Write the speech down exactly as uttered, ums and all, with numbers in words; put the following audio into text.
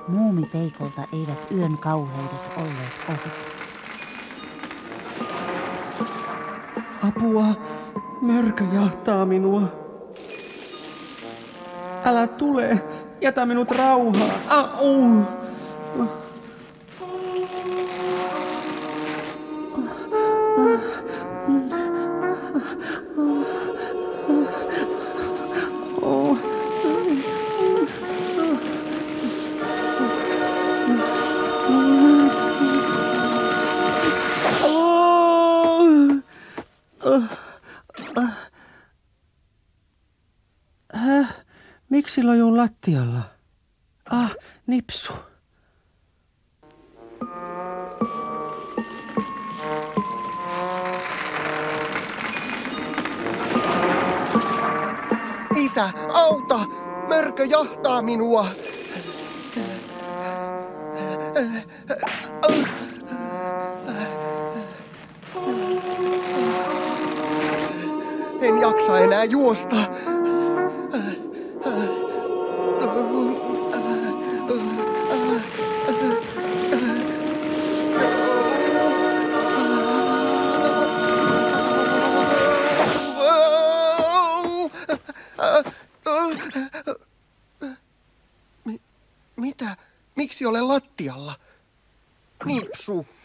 Muumipeikolta eivät yön kauheudet olleet ohi. Apua, mörkö jahtaa minua. Älä tule, jätä minut rauhaan. Au! Häh? Miksi lojun lattialla? Ah, nipsu. Isä, auta! Mörkö jahtaa minua! En jaksa enää juosta. Mi- mitä? Miksi olen lattialla? Nipsu.